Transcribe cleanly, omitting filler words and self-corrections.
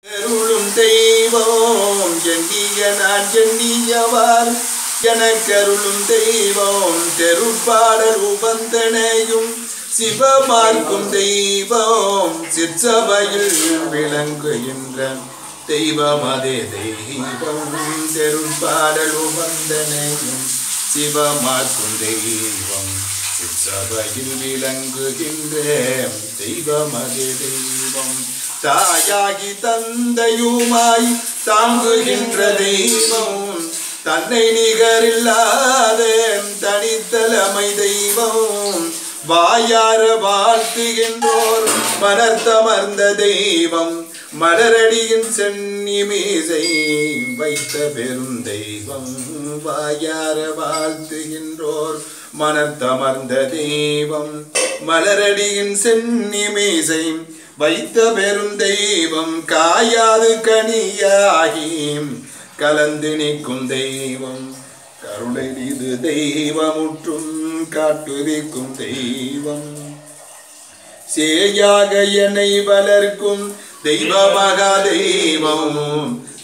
அருளும் தெய்வம் எண்ணிய நான் எண்ணியவார் எனக்கருளும் தெய்வம் தெருப்பாடல் உபந்தனையும் சிவமார்க்கும் தெய்வம் சிற்சபையில் விளங்குகின்ற தெய்வம் அதே தெய்வம் தெருப்பாடல் உபந்தனையும் சிவமார்க்கும் தெய்வம் சிற்சபையில் விளங்குகின்ற தெய்வம் அதே தெய்வம் தாயாகி தந்தையுமாய் தாங்குகின்ற தெய்வம் தன்னை நிகரில்லாத தனித்தலைமை தெய்வம் வாயார வாழ்த்துகின்றோர் மலர்த்தமர்ந்த தெய்வம் மலரடியின் சென்னி மீசை வைத்த பெரும் தெய்வம் வாயார வாழ்த்துகின்றோர் மலர்த்தமர்ந்த தெய்வம் மலரடியின் சென்னி மீசை வைத்த பெரும் தெய்வம் காயாது கனியாகி கலந்து நிற்கும் தெய்வம் கருணை இது தெய்வமுற்றும் காட்டுவிக்கும் தெய்வம் சேயாக என்னை வளர்க்கும் தெய்வமாக தெய்வம்